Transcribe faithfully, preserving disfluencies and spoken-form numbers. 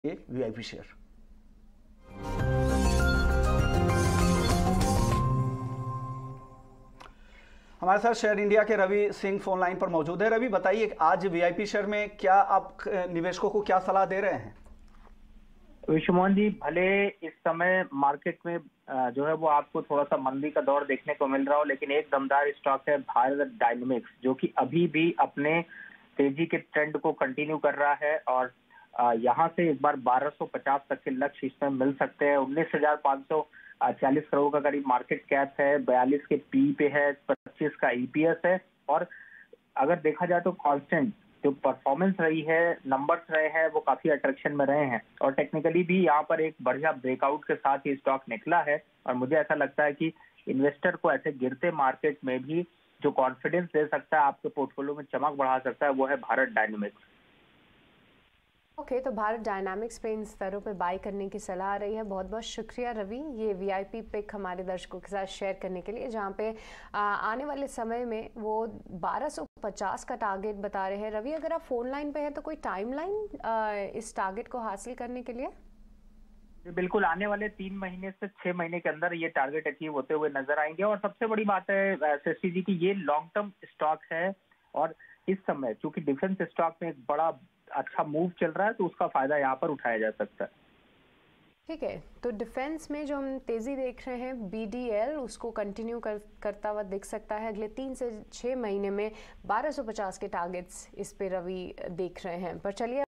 ये VIP share. हमारे साथ शेयर इंडिया के रवि सिंह फोन लाइन पर मौजूद है। रवि, बताइए आज वीआईपी शेयर में क्या आप निवेशकों को क्या सलाह दे रहे हैं? विश्वमोहन जी, भले इस समय मार्केट में जो है वो आपको थोड़ा सा मंदी का दौर देखने को मिल रहा हो, लेकिन एक दमदार स्टॉक है भारत डायनेमिक्स, जो कि अभी भी अपने तेजी के ट्रेंड को कंटिन्यू कर रहा है और यहाँ से इस बार बारह सौ पचास तक के लक्ष्य इसमें मिल सकते हैं। उन्नीस हजार पाँच सौ चालीस करोड़ का करीब मार्केट कैप है, बयालीस के पी पे है, पच्चीस का ईपीएस है और अगर देखा जाए तो कांस्टेंट जो परफॉर्मेंस रही है, नंबर्स रहे हैं, वो काफी अट्रैक्शन में रहे हैं और टेक्निकली भी यहाँ पर एक बढ़िया ब्रेकआउट के साथ ये स्टॉक निकला है। और मुझे ऐसा लगता है कि इन्वेस्टर को ऐसे गिरते मार्केट में भी जो कॉन्फिडेंस दे सकता है, आपके पोर्टफोलियो में चमक बढ़ा सकता है, वो है भारत डायनेमिक्स। ओके okay, तो भारत डायनामिक्स पे इन स्तरों पे बाय करने की सलाह आ रही है। बहुत बहुत शुक्रिया रवि, ये वीआईपी पिक हमारे दर्शकों के साथ शेयर करने के लिए, जहाँ पे आ, आने वाले समय में वो बारह सौ पचास का टारगेट बता रहे हैं। रवि, अगर आप फोन लाइन पे हैं तो कोई टाइमलाइन इस टारगेट को हासिल करने के लिए? बिल्कुल, आने वाले तीन महीने से छह महीने के अंदर ये टारगेट अचीव होते हुए नजर आएंगे। और सबसे बड़ी बात है शशि जी की, ये लॉन्ग टर्म स्टॉक है और इस समय चूंकि डिफेंस स्टॉक में एक बड़ा अच्छा मूव चल रहा है, तो उसका फायदा यहाँ पर उठाया जा सकता है। ठीक है, तो डिफेंस में जो हम तेजी देख रहे हैं, बीडीएल उसको कंटिन्यू कर, करता हुआ दिख सकता है अगले तीन से छह महीने में। बारह सौ पचास के टारगेट्स इस पे रवि देख रहे हैं। पर चलिए